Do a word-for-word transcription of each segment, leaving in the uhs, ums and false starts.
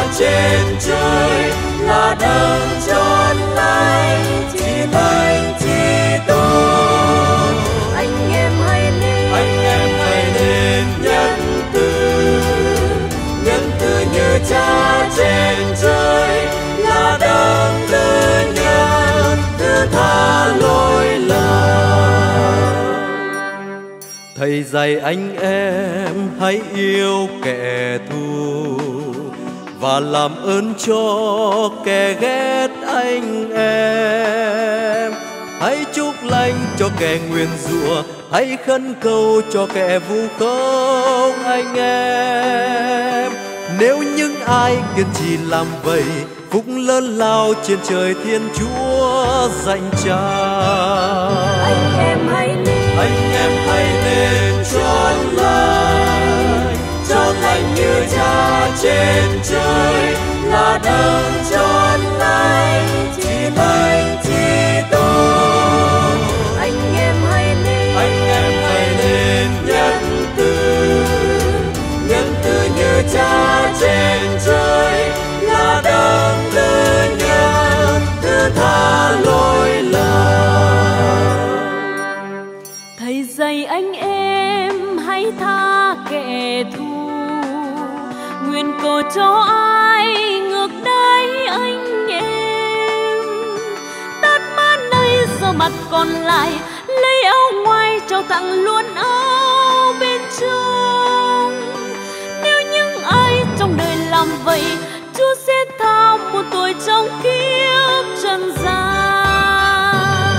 trên trời, là đấng chọn lấy chỉ thành chi tôi. Anh em hãy nên, anh em hãy nên nhân từ, nhân từ như Cha trên trời, là đấng lớn nhất thứ tha lỗi lầm. Thầy dạy anh em hãy yêu kẻ thù và làm ơn cho kẻ ghét anh em. Hãy chúc lành cho kẻ nguyền rủa, hãy khấn cầu cho kẻ vu khống anh em. Nếu những ai kiên trì làm vậy, phúc lớn lao trên trời Thiên Chúa dành trao. anh em hãy nên, Anh em hãy nên chọn lành, chọn lành như Cha trên trời, là đấng chọn lấy chỉ thành chi tôi. anh em hãy nên, Anh em hãy nên nhân từ, nhân từ như Cha trên trời, là đấng lớn nhất thứ tha lỗi lầm. thầy dạy anh em hãy tha kẻ thù, nguyện cầu cho ai ngược đãi anh em. Tát mát nơi giờ mặt còn lại, lấy áo ngoài trao tặng luôn áo bên trong. Nếu những ai trong đời làm vậy, Chúa sẽ tha một tuổi trong kiếp trần gian.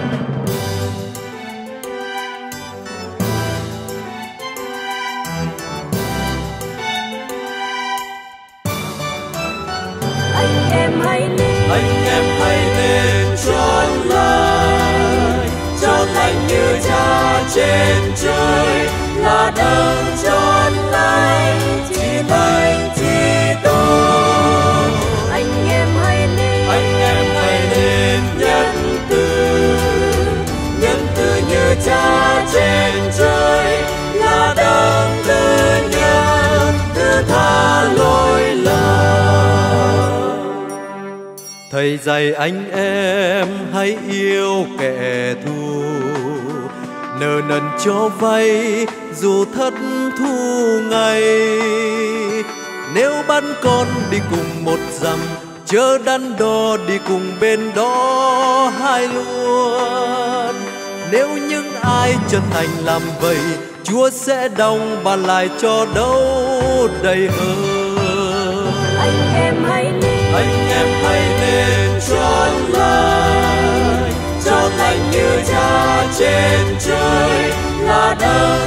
Anh em hãy nên, Anh em hãy nên chọn lành, chọn lành như Cha trên trời, là đấng chọn lấy chỉ thành chi tôi. anh em hãy nên, Anh em hãy nên nhân từ, nhân từ như Cha trên trời, là đấng lớn nhất thứ tha lỗi lầm. Thầy dạy anh em hãy yêu kẻ thù, nợ nần cho vay dù thất thu ngày. Nếu bắt con đi cùng một dặm, chớ đắn đo đi cùng bên đó hai luôn. Nếu những ai chân thành làm vậy, Chúa sẽ đong bàn lại cho đâu đầy hơn. anh em hãy nên, Anh em hãy nên chọn lành, chọn lành như Cha trên trời, là đấng